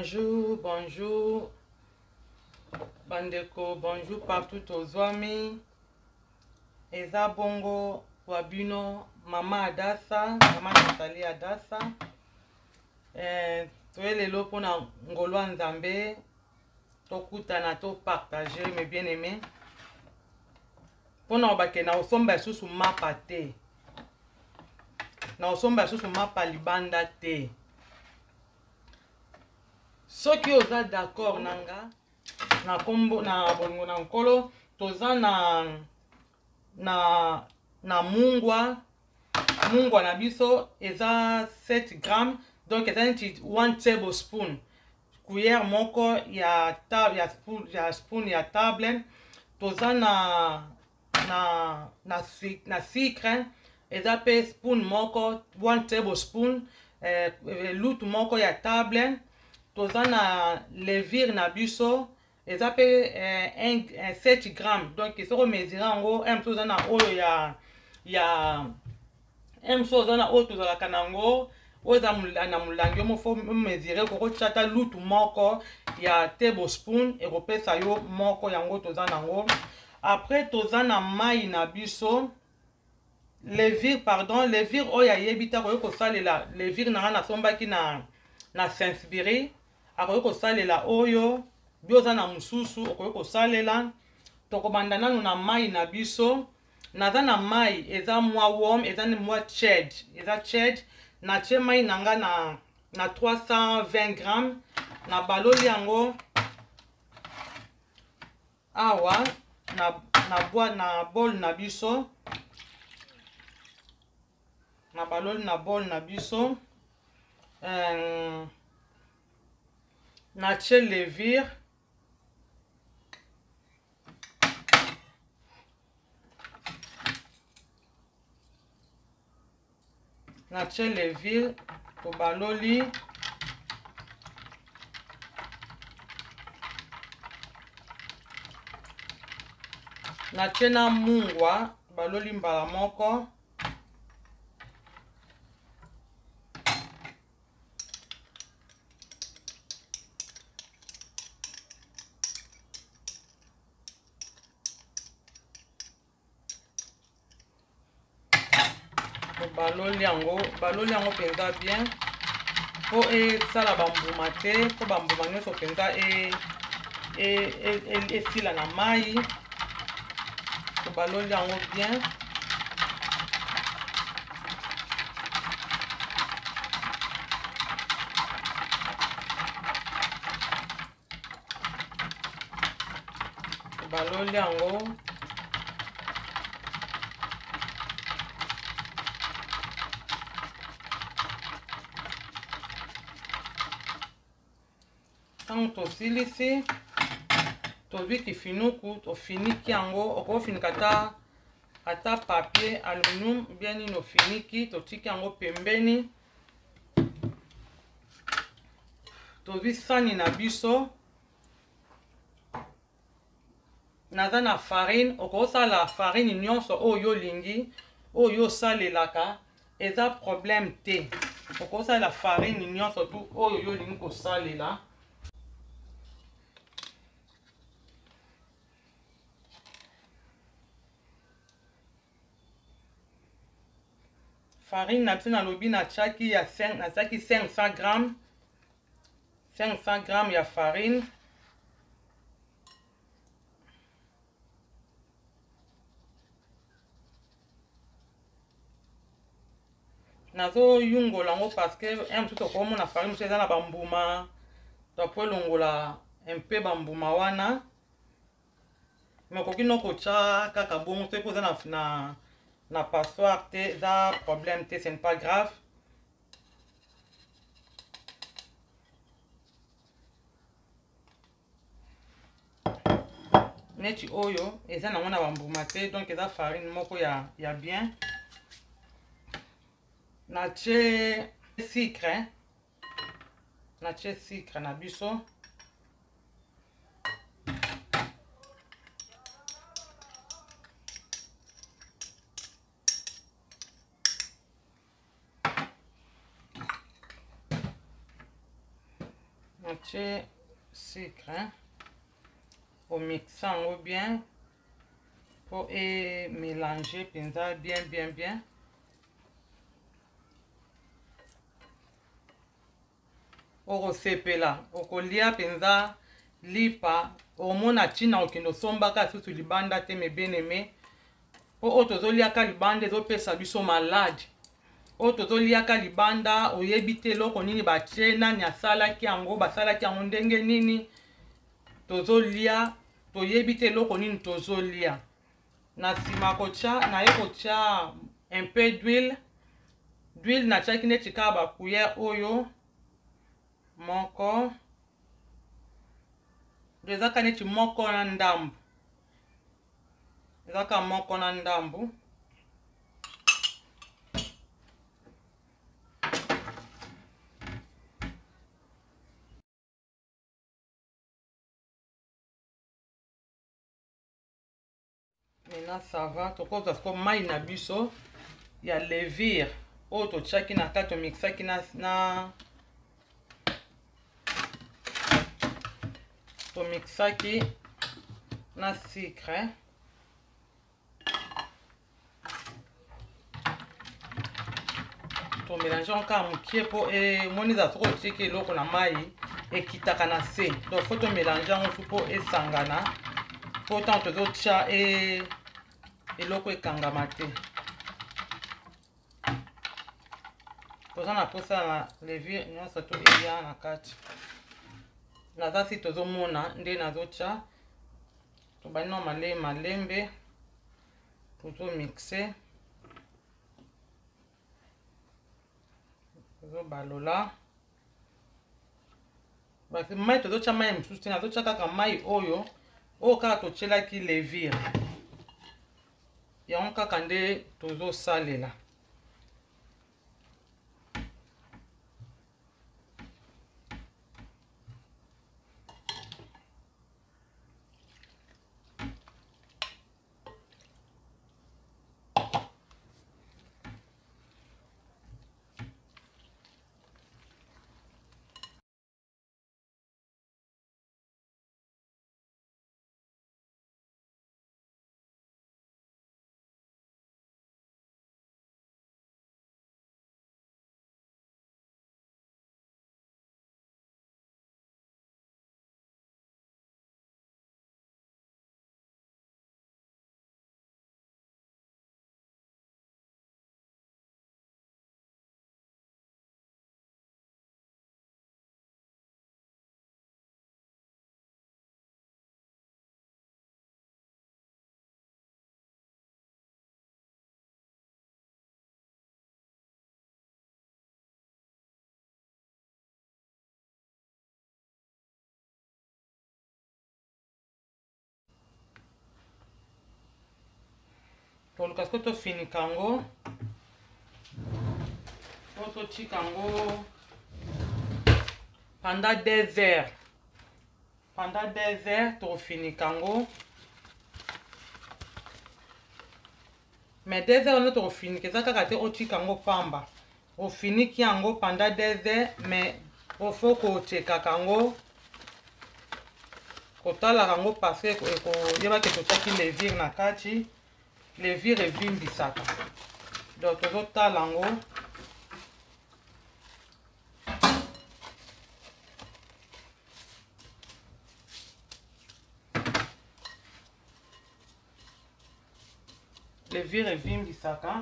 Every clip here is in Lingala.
Bonjour, bonjour, bandeko, bonjour partout aux amis. Eza bongo wabino, mama Adassa, mama Nathalie Adassa. Toelelo pona ngolo nzambe, tokutana to partager mes bien-aimés. Pona obake na osomba susu mapa te. Na osomba susu mapa libanda te. Soki oza d'accord nanga na kombo na bongo na nkolo toza na mungwa na biso eza 7 grammes, donc eza nti 1 tablespoon cuillère moko ya spoon ya table. Toza na sucre eza pe spoon moko 1 tablespoon, lutu moko ya table. Toza na levure na biso eza pe 7 grammes, donc soko mesure yango toza na oyo ya toza na oyo tozalaka nango oyo eza na molangi omo fo mesure koko chata lutu moko ya tablespoon ekopesa yo moko yango toza nango. Après toza na mai na biso levure oyo ayebi ta koyo kosalela levure nanga nasombaki na Saint-Spirit akoki kosalela oyo bioza na mususu okoki kosalela. Tokobanda nanu na mai na biso. Naza na mai eza mwa warm, eza ni mwa ched, eza ched. Na tie mai nanga na 320 grammes. Na baloli yango awa na bol na biso. Na baloli na bol na biso. Na tie levure. Na tie levure to baloli. Na tie na mungwa baloli mbala moko. Baloli yango penza bien po esala bambuma te, po bambuma nyonso penza esila na mai. Baloli yango bien. Baloli yango tango tosilisi tozwi kifinuku tofiniki yango. Okofinika ata papier aluminium bien nini ofiniki totiki yango pembeni. Tozwi sani na biso. Naza na farine, okosala farine nyonso oyo olingi oyo osalelaka eza problème te. Okosala farine nyonso tu oyo olingi kosalela. Farine na biso nalobi natiaki 500 grammes. 500 grammes ya farine. Nazo yungola yango parce que mosusu okomona farine mosusu eza na bambuma. Topo elongola un peu bambuma wana. Mais okoki no kotia kaka bongo te po eza na passoire te, eza problème te, ce n'est pas grave. Neti oyo eza nango na bambuma te, donc eza farine moko ya bien. Na tie sucre. Na tie sucre na biso. natie sucre omixe yango bien po mélanger penza bien. Okosepela okolia penza lipa omona ntina okende osombaka susu libanda te mebeneme po oyo tozoliaka libanda ezopesa biso maladi oyo tozoliaka libanda oyebi te eloko nini batie nani asalaki yango basalaki yango ndenge nini tozolia toyebi te eloko nini tozolia. Na nsima naye kotia un peu d'huile natiaki neti kaka bakuyer oyo moko ezaka neti moko na ndambu ezaka moko na ndambu maintenant ça va tokozwa siko mai na biso ya levire oyo totiaki na kati tomixaki tomixaki na sucre tomélange kaka mokie po emoni eza soko otieki eloko na mai ekitaka na se donc fo tomélange yango su po esangana po ntango tozotia eloko ekangama te. Toza na posa na levire nyonso to eya na kati naza si tozomona nde nazotia tobandi na malembe tozomixe tozobalola basi mai tozotia mai mosusu te nazotia kaka mai oyo kaka totielaki levire yango kaka nde tozosalela. toluka siko tofinika yango po totika yango pendant 2 heures tofinika yango mais 2 heures wana tofinika eza kaka te otika yango pamba ofiniki yango pendant 2 heures mais ofo kotekaka yango kotalaka yango parce koyebaki totiaki levire na kati levire evimbisaka donc tozotala yango levire evimbisaka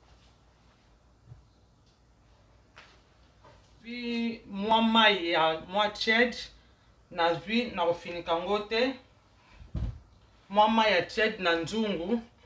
puis mwa mai ya mwa tiède nazwi na kofinika yango te mwa mai ya tiède na nzungu